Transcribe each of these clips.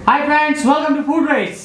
Hi friends, welcome to food race.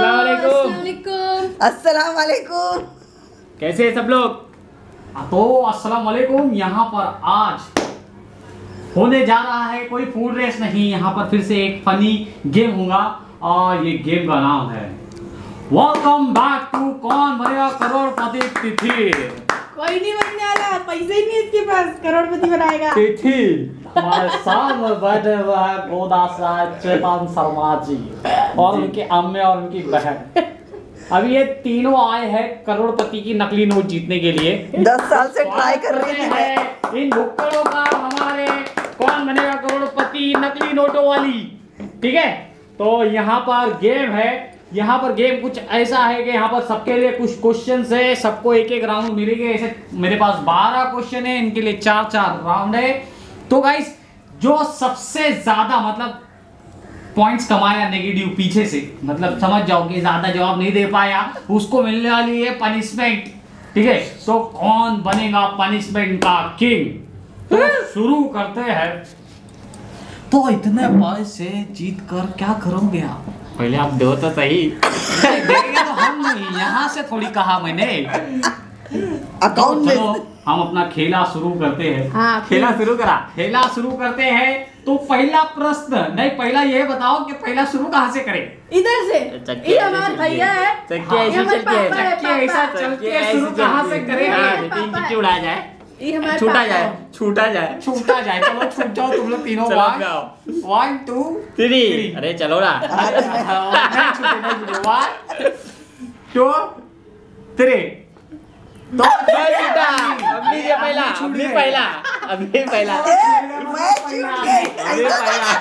अस्सलाम वालेकुम। कैसे हैं सब लोग? तो अस्सलाम वालेकुम। यहाँ पर आज होने जा रहा है कोई फूड रेस नहीं, यहाँ पर फिर से एक फनी गेम होगा और ये गेम का नाम है welcome back to Kaun Banega करोड़पति तिथि। कोई नहीं बनने वाला, पैसे ही नहीं इसके पास, करोड़पति बनाएगा। तिथि हमारे सामने बैठे हुए हैं गोदा साहब, चेतन शर्मा जी और उनकी अम्मे और उनकी बहन। अभी ये तीनों आए हैं करोड़पति की नकली नोट जीतने के लिए। 10 साल से ट्राई कर रहे हैं इन भुक्कड़ों का हमारे कौन बनेगा करोड़पति नकली नोटों वाली। ठीक है, तो यहाँ पर गेम है। यहाँ पर गेम कुछ ऐसा है कि यहाँ पर सबके लिए कुछ क्वेश्चन है, सबको एक एक राउंड मिलेंगे। ऐसे मेरे पास 12 क्वेश्चन है, इनके लिए 4-4 राउंड है। तो गाइस, जो सबसे ज्यादा मतलब पॉइंट्स कमाया नेगेटिव पीछे से, मतलब समझ जाओगे ज्यादा जवाब नहीं दे पाया, उसको मिलने वाली है पनिशमेंट। ठीक है, तो कौन बनेगा पनिशमेंट का किंग? तो शुरू करते हैं। तो इतने पैसे जीत कर क्या करोगे आप? पहले आप दो तो सही। देंगे तो हम नहीं, यहाँ से थोड़ी कहा मैंने। अकाउंट में। चलो हम अपना खेला शुरू करते हैं। हाँ, खेला शुरू करा। खेला शुरू करते हैं। तो पहला प्रश्न नहीं, पहला ये बताओ कि पहला शुरू कहाँ से करें? इधर से। ये हमारा भैया है। चक्के ये ऐसे हमारे चलती है। पापा है, चक्के ऐसा पापा। चलती है, शुरू कहाँ से करें? हाँ, पापा तीन है। चिट्ठी उड़ा जाए, ये हमारे छूटा पापा जाए, है। छूटा जाए। छूटा जाए। चलो छूट जाओ तुम लोग तीनों। चलो, 1 2 3। अरे चलो ना। नहीं छूटे। 1 2 3। तो छूटा। अभी ये पहला, अभी पहला, अभी पहला, मैं जीत गई। अभी पहला।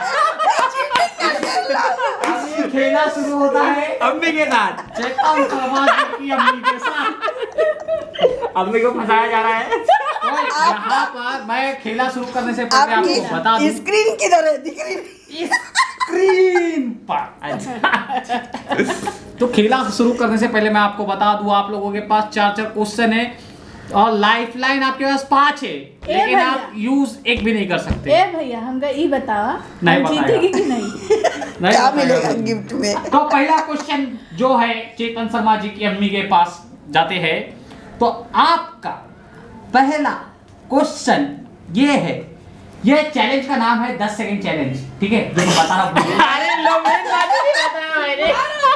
अभी खेला शुरू होता है अम्मी के साथ, चेतन शर्मा जी की अम्मी के साथ। अम्मी को फंसाया जा रहा है। तो यहाँ पर मैं खेला शुरू करने से पहले आपको बता दूं, स्क्रीन किधर है? दिख रही? स्क्रीन पर। तो खेला शुरू करने से पहले मैं आपको बता दूं, आप लोगों के पास 4-4 क्वेश्चन है और लाइफ लाइन आपके पास 5 है, लेकिन भैया। आप यूज एक भी नहीं कर सकते। ए भैया, हमका ये बतावा, नहीं हम बताएगा। जीतेगी कि नहीं? नहीं क्या बताएगा। मिलेगा गिफ्ट में? तो पहला क्वेश्चन जो है चेतन शर्मा जी की अम्मी के पास जाते हैं। तो आपका पहला क्वेश्चन ये है, ये चैलेंज का नाम है 10 सेकंड चैलेंज। ठीक है, जो मैं बता रहा हूँ। अरे लोग मेरी बात नहीं बताया मैंने।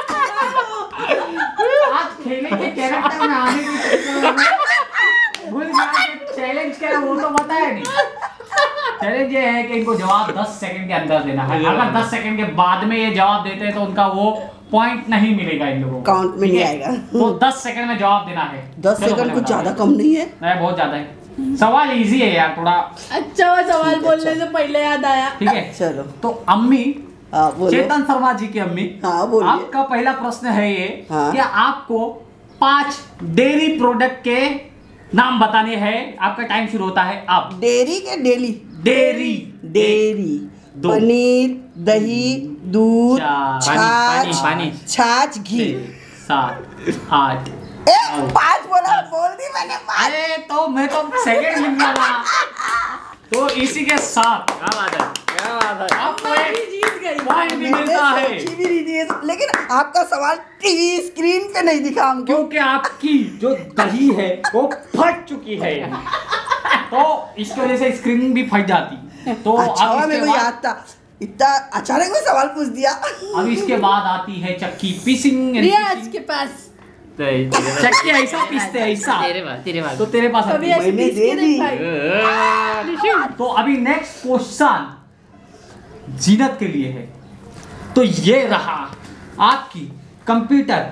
आज खेले के कैरेक्टर में आने की चक्कर में भूल गया चैलेंज क्या है, वो तो बताया नहीं। चैलेंज ये है कि इनको जवाब 10 सेकंड के अंदर देना है। अगर 10 सेकंड के बाद में ये जवाब देते हैं तो उनका वो पॉइंट नहीं मिलेगा इन लोगों को। काउंट में ठीक नहीं है? आएगा। तो 10 सेकंड में जवाब देना है। 10 चलो, सेकंड पहले कुछ बताओ। ज्यादा कम नहीं है। नहीं, बहुत ज्यादा है। सवाल इजी है यार थोड़ा। अच्छा, वो सवाल बोलने से पहले याद आया। ठीक है, चलो। तो अम्मी, हाँ, बोलो। चेतन शर्मा जी की अम्मी, हाँ, बोलिए। आपका पहला प्रश्न है ये हाँ। कि आपको 5 डेयरी प्रोडक्ट के नाम बताने हैं। आपका टाइम शुरू होता है अब। डेयरी के डेली? Dairy dairy. दो। पनीर, दही, दूध, चार। छाछ, पानी। छाछ, घी। 7 8। 5 बोल दी मैंने। 5। अरे तो मैं तो सेकंड लिखना था। तो इसी के साथ क्या बात है, क्या बात है। आपको एक जीत गई। पॉइंट भी मिलता है, सोची भी नहीं थी, लेकिन आपका सवाल टीवी स्क्रीन पे नहीं दिखा हमको। क्योंकि आपकी जो दही है वो फट चुकी है। तो इसकी वजह से स्क्रीन भी फट जाती। तो अच्छा, अब मेरे इसके को बाद, याद था। इतना अचानक में सवाल पूछ दिया। अब इसके बाद आती है चक्की पीसिंग। रियाज के पास चक्की ऐसा पीसते हैं, ऐसा। तेरे पास। तो तेरे पास आती कभी है। ऐसे मैंने पीस तो के दे दी। दिखाई। तो अभी नेक्स्ट क्वेश्चन जीनत के लिए है। तो ये रहा आपकी कंप्यूटर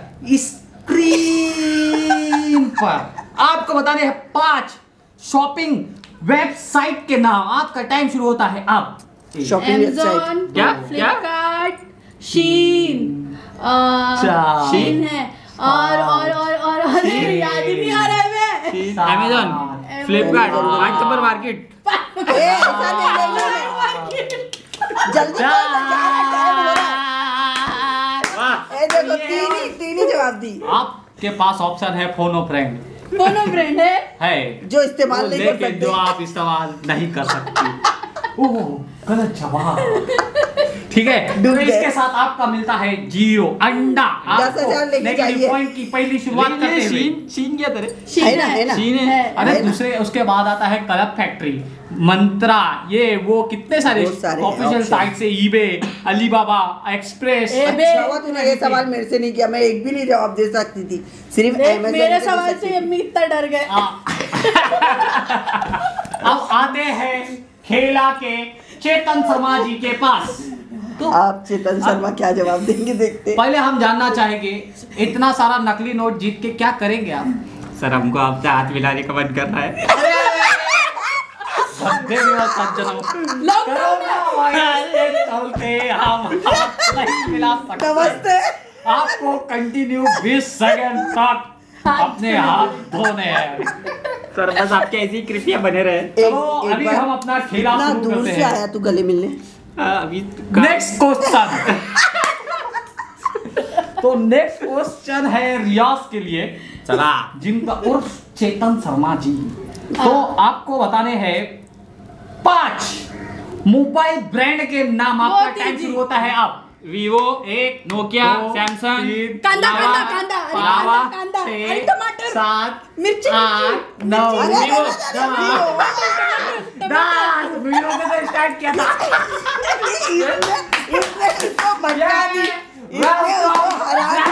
स्क्रीन पर। आपको बताने हैं 5 शॉपिंग वेबसाइट के नाम। आपका टाइम शुरू होता है अब। Shopping website. क्या? क्या? फ्लिपकार्ट, शीन, चार। शीन है और अरे याद ही नहीं आ रहा है मैं। Amazon, Flipkart, 5 number market. ए, ऐसा नहीं। जल्दी बोल, टाइम हो रहा है। वाह। ए, देखो तीन ही जवाब दी। आपके पास ऑप्शन है फोन और फ्रेंड फोनो फ्रेंड है जो इस्तेमाल नहीं कर लेकिन सकते। जो आप इस्तेमाल नहीं कर सकते। ओह, गलत जवाब। ठीक है, तो इसके साथ आपका मिलता है 0 अंडा। 10,000 लेके नेगेटिव जाइए। पॉइंट की पहली शुरुआत करते हुए सीन क्या तेरे है ना, है ना। सीन है अरे है ना। दूसरे उसके बाद आता है कलब फैक्ट्री, मंत्रा, ये वो कितने सारे बहुत सारे ऑफिशियल option। साइट से ईबे, अलीबाबा, एक्सप्रेस। अच्छा हुआ तूने ये सवाल मेरे से नहीं किया, मैं एक भी नहीं जवाब दे सकती थी, सिर्फ Amazon मेरे के दे सवाल सकती से थी। अम्मी इतना डर गए। अब आते हैं खेला के चेतन शर्मा जी के पास। तो आप चेतन शर्मा क्या जवाब देंगे, देखते। पहले हम जानना चाहेंगे, इतना सारा नकली नोट जीत के क्या करेंगे आप? सर हमको आपसे हाथ मिलाने का मन कर रहा है सज्जनों और सज्जनों, कोरोना वायरस के चलते हम हाथ नहीं मिला सकते। नमस्ते। आपको कंटिन्यू 20 सेकंड तक अपने हाथ धोने हैं। सर बस आपके ऐसी कृपया बने रहे चलो अभी बार हम अपना खेला इतना शुरू दूर करते से हैं। आया तू गले मिलने। अभी नेक्स्ट क्वेश्चन। तो नेक्स्ट क्वेश्चन है रियाज के लिए, चला जिनका उर्फ चेतन शर्मा जी। तो आपको बताने हैं 5 मोबाइल ब्रांड के नाम। आपका बहुत टाइम easy। शुरू होता है अब। वीवो 1 नोकिया 2, सैमसंग 3, कांदा, लावा, कांदा, कांदा, अरे लावा, कांदा, कांदा, 6, अरे टमाटर, 7, मिर्ची, 8, 9, अरे, अरे, वीवो, अरे, अरे, 10 वीवो से तो स्टार्ट किया था। इसने इसको भटका दी, इसने उसको हरा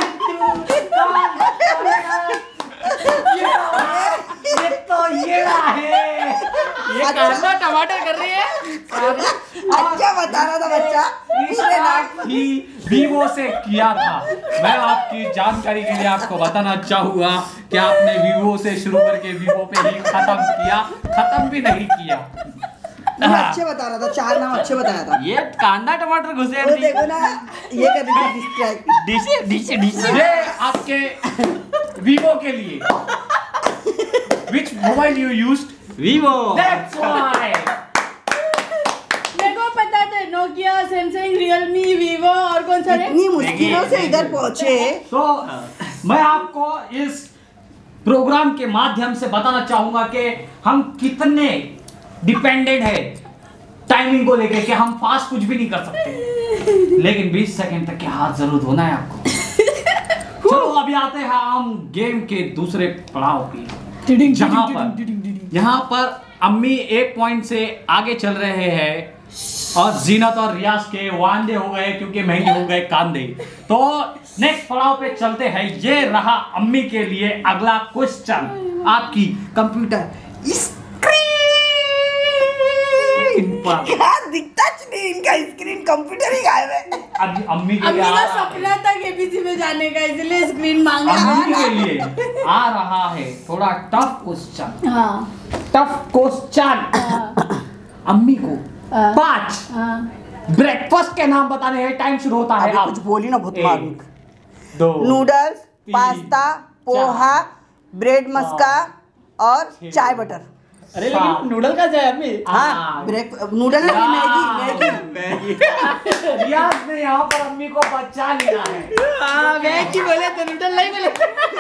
ये तो ये है। ये कांदा टमाटर कर रही है अच्छा बता रहा था बच्चा। इसने ना ही वीवो से किया था। मैं आपकी जानकारी के लिए आपको बताना चाहूंगा कि आपने वीवो से शुरू करके वीवो पे ही खत्म किया, खत्म भी नहीं किया। मैं अच्छे बता रहा था, 4 नाम अच्छे बताया था। ये कांदा टमाटर घुसे वो देखो ना, ये कर रही थी डिस्ट्रैक्ट। डिश ये आपके वीवो के लिए। Which mobile you used? Vivo That's why. मेरे को पता था नोकिया, सैमसंग, रियलमी, वीवो और कौन सा है? इतनी मुश्किलों से इधर पहुंचे। तो मैं आपको इस प्रोग्राम के माध्यम से बताना चाहूंगा कि हम कितने डिपेंडेंट है टाइमिंग को लेके, कि हम फास्ट कुछ भी नहीं कर सकते, लेकिन 20 सेकंड तक के हाथ जरूर धोना है आपको। चलो अभी आते हैं हम गेम के दूसरे पड़ाव की, जहां पर अम्मी 1 पॉइंट से आगे चल रहे हैं और जीनत और रियाज के वांदे हो गए क्योंकि महंगे हो गए कांदे। तो नेक्स्ट पड़ाव पे चलते हैं। ये रहा अम्मी के लिए अगला क्वेश्चन, आपकी कंप्यूटर स्क्रीन पर। क्या दिखता नहीं, इनका स्क्रीन कंप्यूटर ही गायब है। अब अम्मी के अम्मी लिए का आ रहा है। सपना था केबीसी में जाने का, इसलिए स्क्रीन मांगा। अम्मी के लिए आ रहा है थोड़ा टफ क्वेश्चन। हाँ, टफ क्वेश्चन। अम्मी को 5 हाँ। ब्रेकफास्ट के नाम बताने हैं। टाइम शुरू होता है अभी अब। कुछ बोली ना बहुत 1, मारूंगा। 2, noodles, 3, pasta, poha, bread maska और चाय बटर। अरे लेकिन नूडल का जाए अम्मी हाँ, ब्रेक नूडल नहीं, मैगी। रियाज ने यहाँ पर अम्मी को बचा लिया है। मैगी बोले तो नूडल नहीं बोले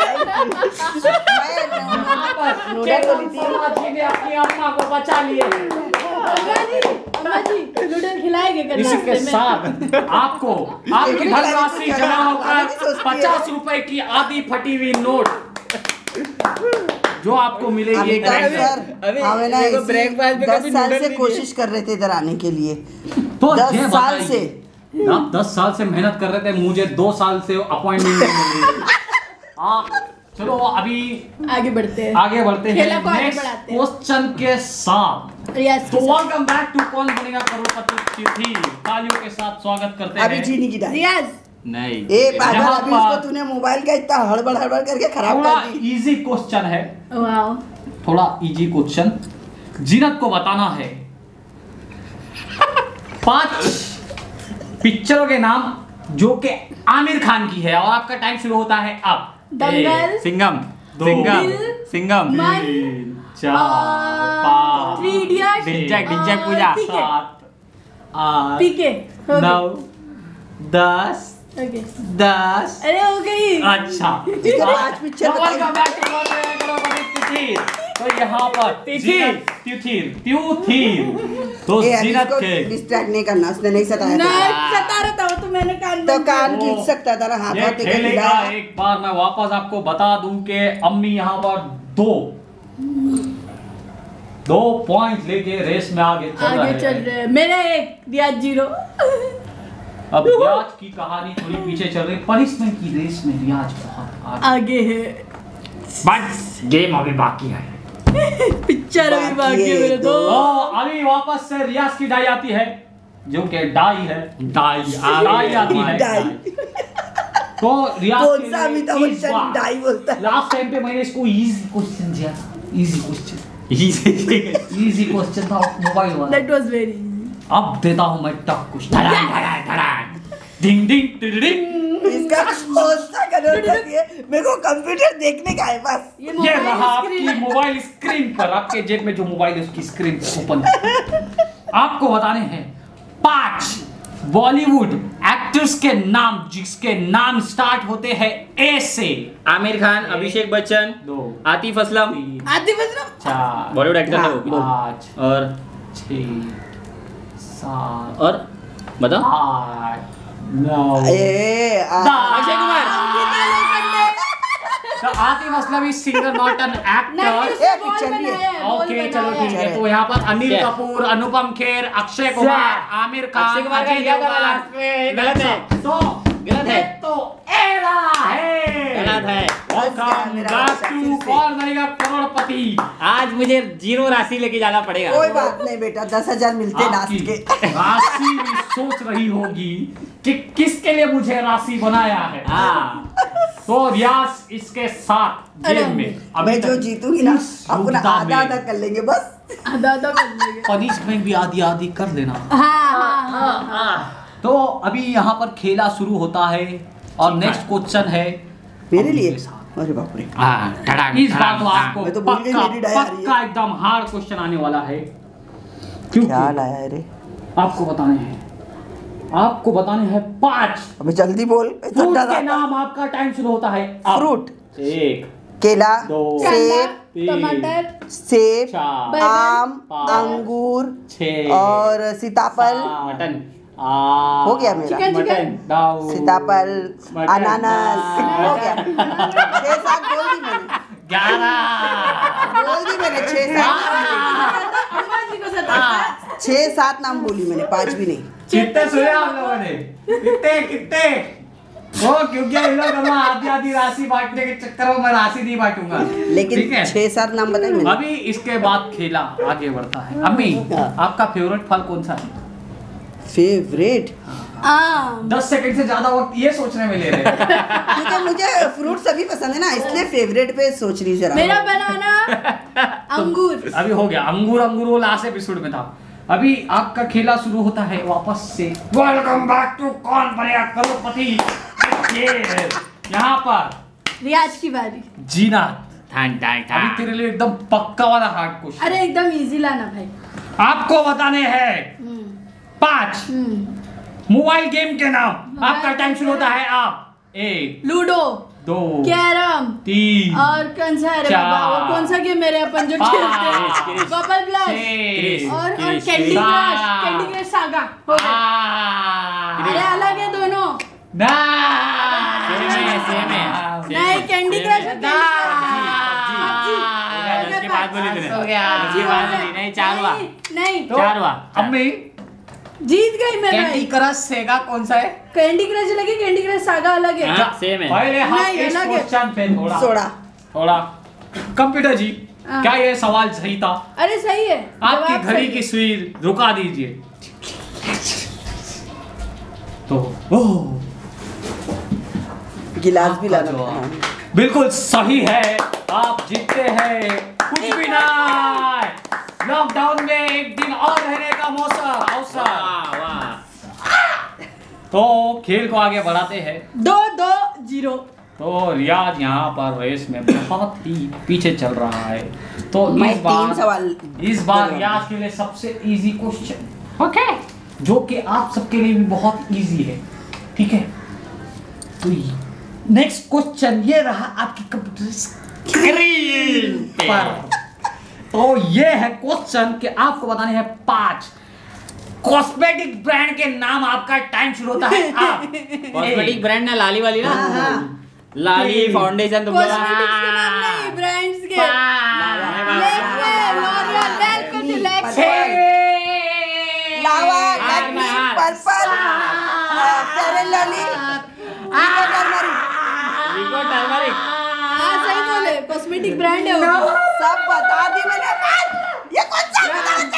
मैं नूडल बोली थी। शर्मा जी ने अपनी अम्मा को बचा लिए। अम्मा जी नूडल खिलाएंगे कल इसी के नाश्ते में। साथ आपको आपकी धनराशि जमा होकर 50 रुपए की आधी फटी हुई नोट जो आपको मिलेगी। अभी एक तक रैंक में। सर अभी हमें ना देखो, इसी ब्रेकफास्ट में 10 कभी साल नूडल से नहीं कोशिश कर रहे थे इधर आने के लिए। तो 10 ये साल बताइए, से। आप 10 साल से मेहनत कर रहे थे, मुझे 2 साल से अपॉइंटमेंट नहीं मिल रही है। चलो अभी आगे बढ़ते हैं। आगे बढ़ते खेला हैं को आगे नेक्स्ट बढ़ाते हैं। क्वेश्चन के साथ। रियाज तो के साथ। Welcome back to Kaun Banega करोड़पति थी। तालियों के साथ स्वागत करते अभी हैं। चीनी की डाल। रियाज नहीं ए पागल, यहाँ अभी पर- उसको तूने मोबाइल का इतना हड़बड़ हड़बड़ करके खराब थोड़ा कर दी। इजी क्वेश्चन है, वाओ। थोड़ा इजी क्वेश्चन। जीनत को बताना है 5 पिक्चरों के नाम जो कि आमिर खान की है, और आपका टाइम शुरू होता है अब। दंगल, सिंगम दो, सिंगम दिल, सिंगम मन, 3, 4, 5, 3 इडियट, डिंचक पूजा ठीक है। 7, 8, पीके हो गई। 9, 10, ओके 10 अरे हो गई। अच्छा। ठीक है, 5 पिक्चर वेलकम बताइए। बैक टू कौन बनेगा करोड़पति। तो यहाँ पर तिथिर। तो ये जीनत इसको के डिस्ट्रैक्ट नहीं करना, उसने नहीं सताया था। नहीं सता रहा था वो, तो मैंने कान तो बंद कान किया। खींच सकता था ना, हाथ ये हाथ लेकर खेलेगा। खिलाया। एक बार मैं वापस आपको बता दूं कि अम्मी यहाँ पर दो पॉइंट लेके रेस में आगे चल आगे चल रहे हैं, मेरा 1 रियाज 0। अब रियाज की कहानी थोड़ी पीछे चल रही, पनिशमेंट की रेस में रियाज बहुत आगे है, बस गेम अभी बाकी है। पिक्चर अभी बाकी बाकी है है मेरे तो। दोस्त। तो अभी वापस से रियाज की डाई आती है, जो कि डाई है, डाई आती है। डाई। तो रियाज कौन के सा लिए अमिताभ इस बच्चन बार- डाई बोलता है? लास्ट टाइम पे मैंने इसको इजी क्वेश्चन दिया था, इजी क्वेश्चन था मोबाइल वाला। That was very easy. अब देता हूं मैं टफ क्वेश्चन। डिंग डिंग टिडिंग। इसका कौन सा कलर करती है? मेरे को कंप्यूटर देखने का है बस। ये ये मोबाइल रहा स्क्रीन आपकी मोबाइल स्क्रीन पर, आपके जेब में जो मोबाइल है उसकी स्क्रीन पर ओपन। आपको बताने हैं 5 बॉलीवुड एक्टर्स के नाम जिसके नाम स्टार्ट होते हैं ए से। आमिर खान, अभिषेक बच्चन, 2 आतिफ असलम, 3 आती बस ना 4 बॉलीवुड एक्टर है वो भी। 5 और 6 7 और बताओ 8 9 अक्षय कुमार। तो Atif Aslam is singer not an नहीं एक्टर। उसने ए, बॉल पिक्चर भी है। बनाया है, बॉल ओके चलो बनाया ठीक है। है। तो यहाँ पर अनिल क्या? कपूर, अनुपम खेर, अक्षय कुमार, आमिर खान, अक्षय कुमार का अजय लिया था देवगन। लास्ट में, गलत है। तो गलत है। ये तो एरा है। गलत है। वेलकम मेरा बैक बच्चा टू फिर से। कौन बनेगा करोड़पति। आज मुझे 0 राशि लेके जाना पड़ेगा। कोई बात नहीं बेटा, 10,000 मिलते लास्ट आपकी के। राशि भी सोच रही होगी कि किसके लिए मुझे राशि बनाया है। हाँ, तो रियाज इसके साथ गेम में मैं जो जीतूंगी ना, अपना आधा आधा कर लेंगे बस। आधा कर लेंगे। पनिशमेंट भी आधी आधी कर देना। हाँ। तो अभी यहाँ पर खेला शुरू होता है और नेक्स्ट क्वेश्चन है मेरे अम्मी लिए? के साथ। अरे बाप रे। इस बार तो आपको मैं तो भूल गई पक्का मेरी डायरी है। पक्का एकदम हार्ड क्वेश्चन आने वाला है, क्योंकि क्या लाया है रे? आपको बताने हैं 5 अबे जल्दी बोल। फ्रूट के नाम। आपका टाइम शुरू होता है अब। फ्रूट। 1 केला, 2 सेब, टमाटर, सेब, 4 आम, पाँच, अंगूर 6 और सीताफल। मटन। हो गया मेरा। चिकन मटन दाऊ सीताफल, मटन, अनानास हो गया। 6-7 बोल दी मैंने। 11 बोल दी मैंने 6-7। अम्मा जी को सताता। 6-7 नाम बोली मैंने, 5 भी नहीं। कितने सुने आप लोगों ने? कितने वो क्योंकि इन लोग हम आधी आधी राशि बांटने के चक्कर में मैं राशि नहीं बांटूंगा। लेकिन ठीक है? 6-7 नाम बताए मैंने। अभी इसके बाद खेला आगे बढ़ता है। अम्मी आपका फेवरेट फल कौन सा है? फेवरेट? आम। 10 सेकंड से ज्यादा वक्त ये सोचने में ले रहे हैं। क्योंकि मुझे फ्रूट सभी पसंद है ना, इसलिए फेवरेट पे सोच रही जरा। मेरा बनाना अंगूर। अभी हो गया अंगूर वो लास्ट एपिसोड में था। अभी आपका खेला शुरू होता है वापस से। Welcome back to Kaun Banega करोड़पति। यहाँ पर रियाज की बारी। जीना अभी तेरे लिए एकदम पक्का वाला हार्ड क्वेश्चन। अरे एकदम इजी लाना भाई। आपको बताने हैं 5 मोबाइल गेम के नाम। आपका टाइम शुरू होता है आप। 1 लूडो, 2 कैरम 3 और कौन सा है रे चार, बाबा, वो कौन सा गेम मेरे अपन जो खेलते हैं, पाँच, बबल ब्लास्ट 6 और क्रिश, कैंडी सात, क्रश, कैंडी क्रश सागा हो गया। अरे अलग है दोनों। सेम है। नहीं कैंडी क्रश और ना। उसके बाद बोली तूने। हो गया। उसके बाद बोली, नहीं 4 हुआ। नहीं तो 4 हुआ। अम्मी जीत गई मैं कैंडी भाई। क्रश सेगा कौन सा है? कैंडी क्रश अलग है, कैंडी क्रश सागा अलग है। हाँ, सेम है। पहले हम नहीं, इस अलग है। क्वेश्चन पे सोडा। थोड़ा कंप्यूटर जी हाँ। क्या ये सवाल सही था? अरे सही है। आपकी जवाब घड़ी सही की है। सुई रुका दीजिए। तो ओह गिलास भी आपका लाना। जवाब हाँ। बिल्कुल सही है। आप जीतते हैं कुछ भी ना। लॉकडाउन में एक दिन और रहने का अवसर। वाह। तो खेल को आगे बढ़ाते हैं। 2-2-0। तो रियाज यहाँ पर रेस में बहुत ही पीछे चल रहा है। तो मैं इस बार 3 सवाल रियाज के लिए सबसे इजी क्वेश्चन ओके, जो कि आप सबके लिए भी बहुत इजी है। ठीक है, तो नेक्स्ट क्वेश्चन ये रहा आपकी कंप्यूटर स्क्रीन पर। तो ये है क्वेश्चन कि आपको बताने हैं 5 कॉस्मेटिक ब्रांड के नाम। आपका टाइम शुरू होता है आप। कॉस्मेटिक ब्रांड ना, लाली वाली ना, लाली फाउंडेशन तुम कॉस्मेटिक्स के नाम नहीं, ब्रांड्स के। Lakme, L'Oreal, Lakme, Lava, Lakme, purple, fair and lovely, Vicco turmeric. हाँ सही बोले, कॉस्मेटिक ब्रांड है वो। सब बता दी मैंने। ये कौन सा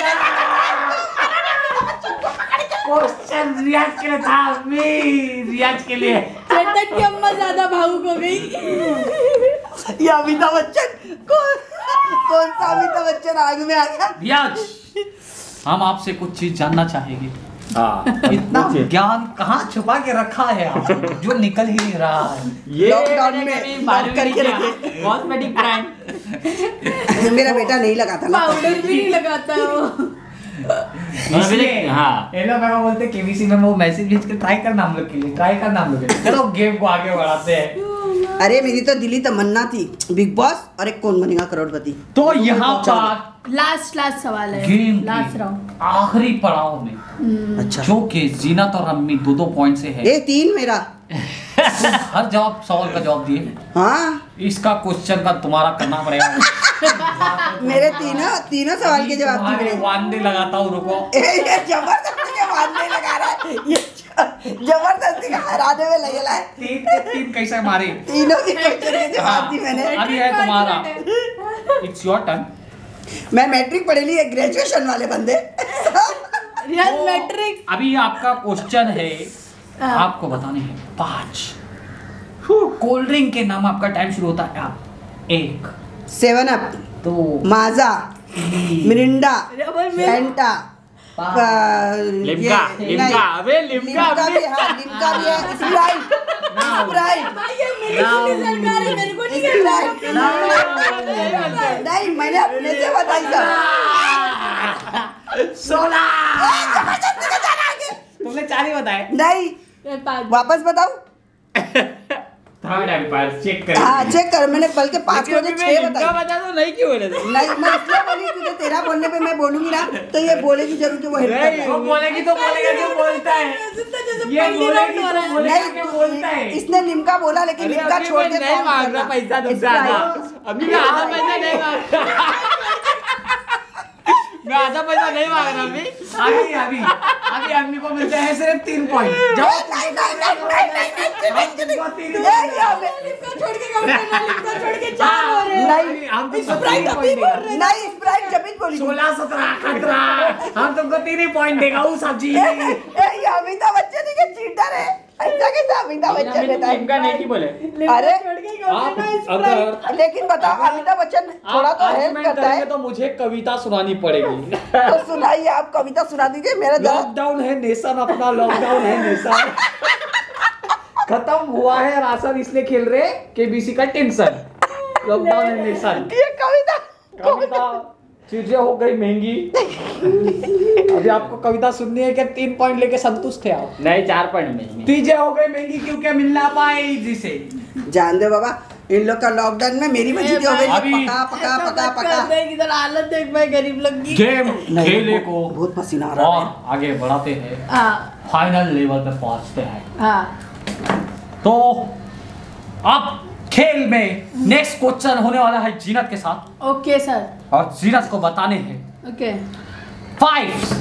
क्वेश्चन रियाज के लिए था, रियाज के लिए। चेतन की अम्मा ज्यादा भावुक हो गई। ये अमिताभ बच्चन कौन सा अमिताभ बच्चन आग में आ गया? रियाज, हम आपसे कुछ चीज जानना चाहेंगे। हाँ, इतना ज्ञान कहाँ छुपा के रखा है आप, जो निकल ही नहीं रहा है? ये लॉकडाउन में मालूम करके नहीं रखे। किया। Cosmetic brand. मेरा बेटा नहीं लगाता ना। पाउडर भी नहीं लगाता वो। इसलिए हाँ। ये लोग मेरे को बोलते केबीसी में वो मैसेज भेज के ट्राई करना हम लोग के लिए, ट्राई करना हम लोग के लिए। चलो गेम को आगे बढ़ाते हैं। अरे मेरी तो दिली तमन्ना थी, बिग बॉस और एक कौन बनेगा करोड़पति। तो यहाँ पर लास्ट सवाल है, गेम लास्ट के राउंड। आखिरी पड़ाव में अच्छा जो कि जीनत और अम्मी 2-2 पॉइंट से है। ये 3 मेरा। हर सवाल का जवाब दिए। हाँ इसका क्वेश्चन का तुम्हारा करना पड़ेगा। मेरे तीनों सवाल के जवाब तुम्हारे दिए। वांदे लगाता हूँ, रुको। ये जबरदस्ती के मारने लगा रहा है, ये जबरदस्ती का हराने में लगेला है। 3 कैसे मारे? तीनों के क्वेश्चन के जवाब दी मैंने। अभी है तुम्हारा, इट्स योर टर्न। मैं मैट्रिक पढ़ेली है, ग्रेजुएशन वाले बंदे। Real matric. अभी आपका क्वेश्चन है, आपको बताने हैं 5 कोल्ड ड्रिंक के नाम। आपका टाइम शुरू होता है आप। 1 7 अप, 2 माजा, मिरिंडा, रबर में फैंटा, लिम्का, लिम्का, अबे लिम्का भी, हाँ लिम्का भी है, स्प्राइट, स्प्राइट। भाई ये मिनिस्ट्री सरकार है, मेरे को नहीं कहना। नहीं मैंने अपने से बताई सब। 16। जबरदस्ती का जाना आगे। तुमने 4 ही बताए। नहीं वापस बताऊं? थर्ड एम्पायर चेक करें। हाँ चेक कर, मैंने बल्कि 5 को 6 बताई। बता दो, नहीं क्यों बोले थे? नहीं मैं इसलिए बोली तुझे, तेरा बोलने पे मैं बोलूंगी ना तो ये बोलेगी जरूर कि वो हेल्प कर रहा वो बोलेगी तो बोलेगा क्यों बोलता है? ये बोलेगी तो है। बोलेगा क्यों बोलता है? नहीं इसने लिम्का बोला लेकिन अरे लिम्का अभी छोड़ मैं के नहीं कौन मांग करना? रहा पैसा तुमसे Sprite। आधा। अभी मैं आधा पैसा नहीं मांग रहा। मैं आधा पैसा नहीं मांग रहा अभी। अभी अम्मी को मिलते हैं सिर्फ 3 पॉइंट। जाओ। छोड़ के कम करना, लिम्का छोड़ के 4 हो रहे हैं। नहीं हम तुमको स्प्राइट 3 अभी पॉइंट बोल देगा। रहे। नहीं स्प्राइट जब भी बोली। 16, 17, 18 हम तुमको 3 ही पॉइंट देगा। वो सब्जी ये अमिताभ बच्चन ही के चीटर है। ऐसा कैसे अमिताभ बच्चन देता है? लिम्का नहीं की बोले। लिम्का अरे, छोड़ के कम आप करना, स्प्राइट। अगर लेकिन बताओ अमिताभ बच्चन थोड़ा तो हेल्प करता है तो मुझे कविता सुनानी पड़ेगी। तो सुनाइए, आप कविता सुना दीजिए। मेरा जवाब लॉकडाउन है नेशन अपना, लॉकडाउन है नेशन। खत्म हुआ है राशन, इसलिए खेल रहे केबीसी का टेंशन। लॉकडाउन है नेशन। ये कविता कविता चीजें हो गई महंगी। अभी आपको कविता सुननी है क्या? 3 पॉइंट लेके संतुष्ट है आप? नहीं, 4 पॉइंट महंगी। चीजें हो गई महंगी क्योंकि मिल ना पाए जिसे। जान दे बाबा, इन लोग का लॉकडाउन में मेरी बचत हो गई। अभी- पका पका पका पका। इधर हालत देख भाई, गरीब लोग की। गेम खेले को बहुत पसीना आ रहा है। और आगे बढ़ाते हैं, हाँ फाइनल लेवल पे पहुंचते हैं। हाँ तो अब खेल में नेक्स्ट क्वेश्चन होने वाला है जीनत के साथ, ओके सर, और जीनत को बताने हैं ओके। 5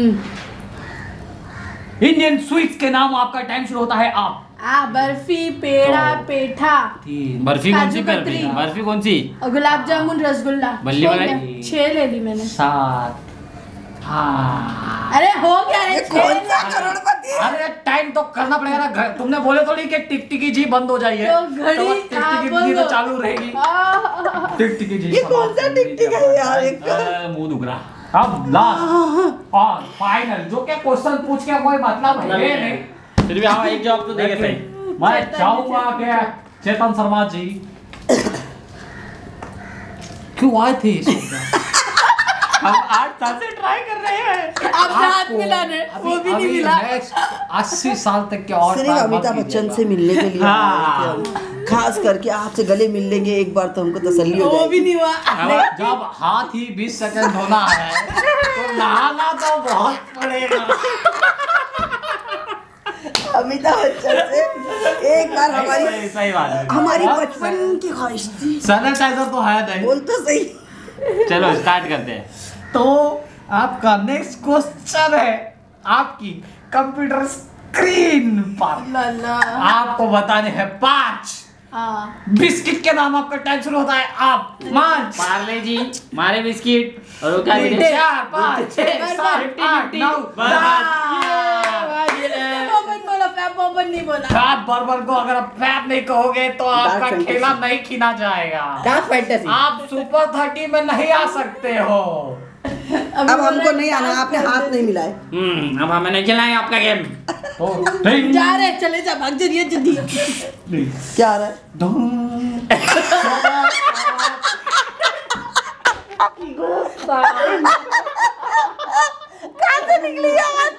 इंडियन स्वीट्स के नाम। आपका टाइम शुरू होता है आप। बर्फी, पेड़ा, तो- पेठा, बर्फी कौन सी? काजू कतरी। बर्फी कौन सी? और गुलाब जामुन, रसगुल्ला। बल्ली छह मलाई। ले- 6 ले ली मैंने। 7। हाँ, अरे हो गया रे, ये 6 कौन सा करोड़पति है? अरे टाइम तो करना पड़ेगा ना। तुमने बोले थोड़ी कि टिकटिकी जी बंद हो जाइए, तो घड़ी- हाँ, टिकटिकी जी तो बोलो। चालू रहेगी। टिकटिकी जी ये कौन सा टिकटिक है यार? एक मुंह दुख रहा। अब लास्ट और फाइनल, जो क्या क्वेश्चन पूछ के कोई मतलब है नहीं। फिर भी हाँ, एक जवाब तो देंगे सही। मैं चेतन चाहूंगा कि चेतन शर्मा जी क्यों आए थे इस वक्त? हम 8 साल से ट्राई कर रहे हैं। अब हाथ मिलाने, वो भी नहीं मिला। 80 साल तक के और सिर्फ अमिताभ बच्चन से मिलने के लिए हाँ। आए थे हम। खास करके आपसे गले मिल लेंगे एक बार तो हमको तसल्ली हो वो जाएगी। भी नहीं हुआ। जब हाथ ही 20 सेकंड धोना है तो नहाना तो बहुत पड़ेगा। अमिताभ बच्चन से एक बार हमारी सही बात है। हमारी बचपन की ख्वाहिश थी। सैनिटाइजर तो है नहीं। बोल तो सही। चलो स्टार्ट करते हैं। तो आपका नेक्स्ट क्वेश्चन है आपकी कंप्यूटर स्क्रीन पर। लाला। आपको बताने हैं 5 हाँ। बिस्किट के नाम। आपका टाइम शुरू होता है। आप 5 पार्ले जी, मारे बिस्किट और वो क्या बोलते हैं? 4 5 6 7 8 9 बॉबन नहीं बोला। आप बर्बर को अगर आप फैप नहीं कहोगे तो आपका Dark fantasy। खेला नहीं खीना जाएगा। Dark fantasy. आप सुपर 30 में नहीं आ सकते हो। अब हमको नहीं आना, आपने हाथ नहीं मिलाए। अब हमें नहीं खिलाएंगे आपका गेम। तो टिंग, जा रहे चले जा भाग जरिए जल्दी। क्या आ रहा है? डूं। कहाँ से निकली आवाज?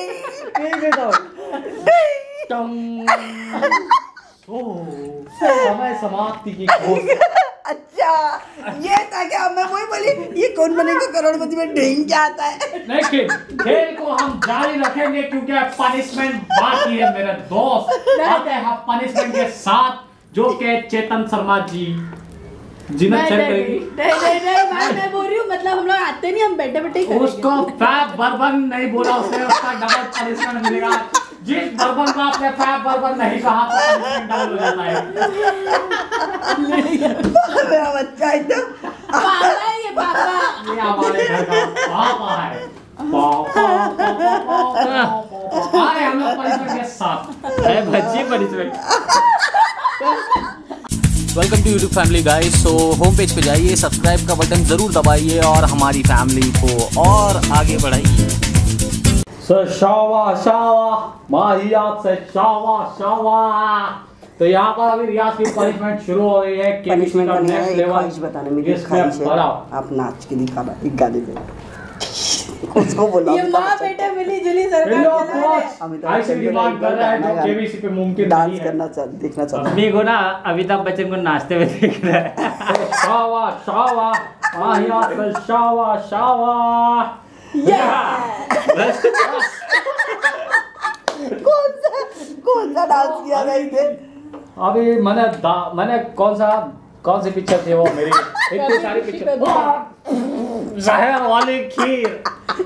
समय समाप्ति की घोषणा। अच्छा ये था क्या? मैं वही बोली ये कौन बनेगा करोड़पति में ढेंग क्या आता है? लेकिन खेल को हम जारी रखेंगे क्योंकि पनिशमेंट बाकी है मेरे दोस्त। आते हैं पनिशमेंट के साथ जो के चेतन शर्मा जी जिन्हें चल करेगी। नहीं भाई मैं बोल रही हूँ मतलब हम लोग आते नहीं, हम बैठे बैठे ही करेंगे। उसको फैब बर्बन नहीं बोला उसने, उसका डबल पनिशमेंट मिलेगा। जिस बर्बन को आपने फैब बर्बन नहीं कहा तो पनिशमेंट डबल हो जाता है। मेरा बच्चा एकदम पापा है ये पापा। ये हमारे घर का पापा है। आए हम लोग पनिशमेंट के साथ। है Bhajji punishment. Welcome to YouTube family guys. So home page पे जाइए, सब्सक्राइब का बटन ज़रूर दबाइए और हमारी फैमिली को और आगे बढ़ाइए। शावा शावा माहियात से शावा शावा। तो यहाँ पर अभी रियाज की पनिशमेंट शुरू हो रही है। पनिशमेंट का नहीं है, नेक्स्ट एक ख्वाहिश बताने मेरी ख्वाहिश है। बड़ा आप नाच के दिखाना एक गाने पे। उसको बोला ये माँ बेटे मिली जुली सरकार चला रहे। अमिताभ ऐसे बच्चन डिमांड कर रहा है जो केबीसी पे मुमकिन नहीं डांस है। करना देखना चाहता अपनी को ना अमिताभ बच्चन को नाचते हुए देख रहा है। शावा शावा माहियात से शावा शावा। बस कौन सा डांस किया गई थे? अभी मैंने कौन सी पिक्चर थी वो मेरी इतनी सारी पिक्चर। जहर वाली खीर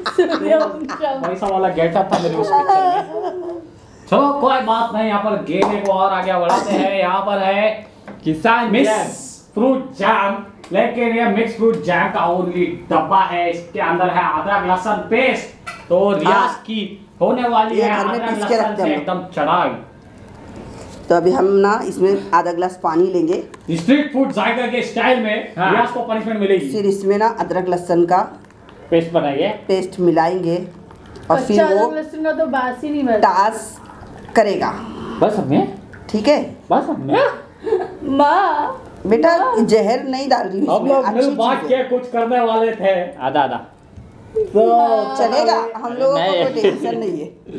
वैसा वाला गेटअप था मेरे उस पिक्चर में। चलो कोई बात नहीं, यहाँ पर गेम को और आगे बढ़ाते हैं। यहाँ पर है किसान मिक्स फ्रूट जैम, लेकिन ये मिक्स फ्रूट जैम का ओनली डब्बा है। इसके अंदर है अदरक लहसुन पेस्ट। तो रियाज की होने वाली ये है घर में अदरक पीस के लहसुन रखते से हैं। एकदम चढ़ाई। तो अभी हम ना इसमें आधा ग्लास पानी लेंगे, स्ट्रीट फूड जायका के स्टाइल में हाँ। रियाज को पनिशमेंट मिलेगी। फिर इसमें ना अदरक लहसुन का पेस्ट बनाइए। पेस्ट मिलाएंगे और कच्चा फिर वो अदरक लहसुन का तो बास ही नहीं बनता। टास करेगा। बस हमें ठीक है बस हमें माँ बेटा, जहर नहीं डाल रही हूँ हम इसमें, लोग अच्छी मिल बांट चीज़ है। के कुछ करने वाले थे। आधा आधा। तो चलेगा, हम लोगों को नहीं। कोई टेंशन नहीं है।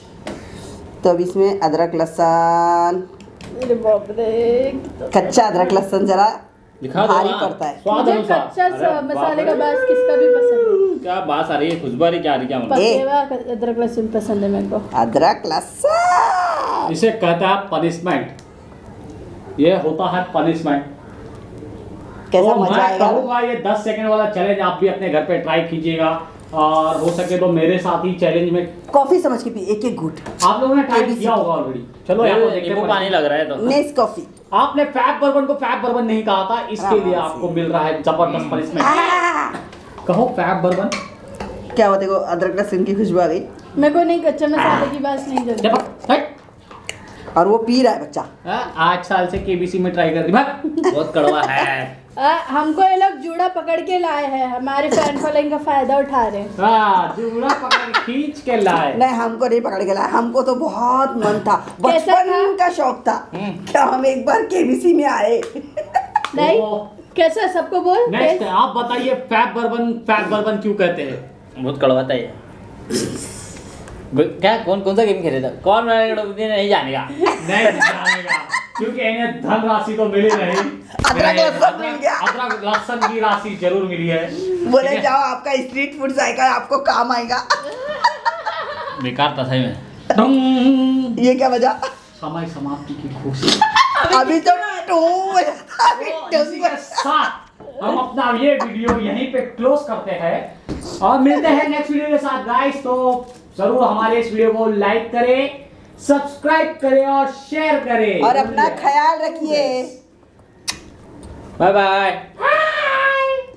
तो अब इसमें अदरक लहसुन, अरे बाप रे। कच्चा अदरक लहसुन जरा दिखा दो भारी ना। पड़ता है। स्वाद मुझे अनुसार। कच्चा अरे मसाले बाप का रे। बास किसका भी पसंद है। क्या बात आ रही है, खुशबू आ रही, क्या आ रही, क्या मतलब? ए। पके हुआ अदरक लहसुन पसंद है मेरे को। अदरक लहसुन इसे कहता है पनिशमेंट। ये होता है पनिशमेंट। कैसा तो मजा मैं आएगा। कहूंगा ये 10 सेकंड वाला चैलेंज आप भी अपने घर पे ट्राई कीजिएगा और हो सके तो मेरे साथ ही चैलेंज में कॉफी समझ के पी, एक एक घूट। आप लोगों ने ट्राई किया होगा ऑलरेडी। चलो यहाँ पर देखते नींबू हैं पानी लग रहा है तो। Nes coffee. आपने फैब बर्बन को फैब बर्बन नहीं कहा था, इसके लिए आराम से। आपको मिल रहा है जबरदस्त पनिशमेंट। कहो फैब बर्बन। क्या हुआ? देखो अदरक लहसुन की खुशबू आ गई मेरे को नहीं कच्चा मसाले की बात नहीं जमती। हट। और वो पी रहा है बच्चा। 8 साल से केबीसी में ट्राई कर रही भाग। बहुत कड़वा है। हमको ये लोग जूड़ा पकड़ के लाए हैं, हमारे फैन फॉलोइंग का फायदा उठा रहे हैं। जूड़ा पकड़ खींच के लाए। नहीं, हमको नहीं पकड़ के लाया, हमको तो बहुत मन था, कैसा बचपन का शौक था क्या हम एक बार केबीसी में आए। नहीं तो कैसा सबको बोल। नेक्स्ट आप बताइए फैब बर्बन क्यों कहते हैं? बहुत कड़वा था ये। क्या कौन सा गेम खेले था? कौन बनेगा करोड़पति नहीं जानेगा। नहीं जानेगा क्योंकि इन्हें धन राशि तो मिली नहीं। अदरक लहसुन मिल गया। अदरक लहसुन की राशि जरूर मिली है। बोले जाओ आपका स्ट्रीट फूड आएगा, आपको काम आएगा। बेकार था सही में। ये क्या बजा? समय समाप्ति की खुशी। अभी तो इसी के साथ हम अपना ये वीडियो यहीं पे क्लोज करते हैं और मिलते हैं नेक्स्ट वीडियो के साथ गाइस। तो जरूर हमारे इस वीडियो को लाइक करें, सब्सक्राइब करें और शेयर करें और अपना ख्याल रखिए। Bye bye.